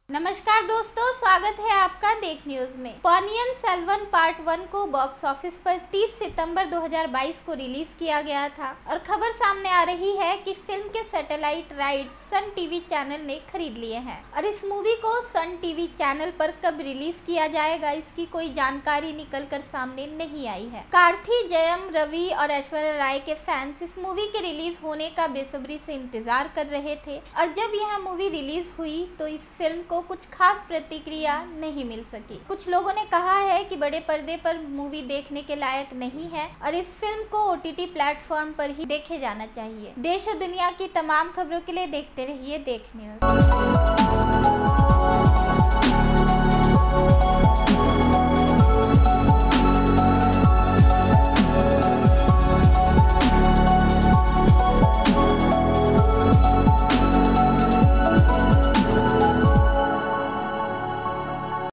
नमस्कार दोस्तों, स्वागत है आपका देख न्यूज में। पोन्नियिन सेल्वन पार्ट 1 को बॉक्स ऑफिस पर 30 सितंबर 2022 को रिलीज किया गया था और खबर सामने आ रही है कि फिल्म के satellite rights Sun TV channel ने खरीद लिए हैं और इस मूवी को सन टीवी चैनल पर कब रिलीज किया जाएगा इसकी कोई जानकारी निकल कर सामने नहीं आई है। कार्ति, जयम रवि और ऐश्वर्या राय के फैंस इस मूवी के रिलीज होने का बेसब्री से इंतजार कर रहे थे और जब यह मूवी रिलीज हुई तो इस फिल्म को कुछ खास प्रतिक्रिया नहीं मिल सकी। कुछ लोगों ने कहा है कि बड़े पर्दे पर मूवी देखने के लायक नहीं है और इस फिल्म को OTT प्लेटफॉर्म पर ही देखे जाना चाहिए। देश और दुनिया की तमाम खबरों के लिए देखते रहिए देख न्यूज।